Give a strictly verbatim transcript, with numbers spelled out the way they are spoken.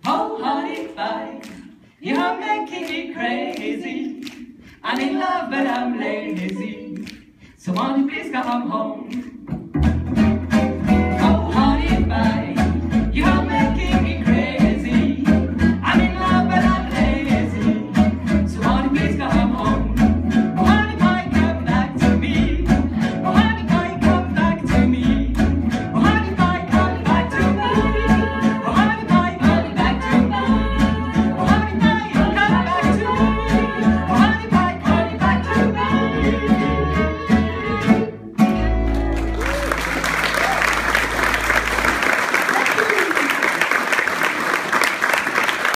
Oh, honey pie, you're making me crazy. I'm in love, but I'm lazy. So won't you please come home? Oh, honey pie.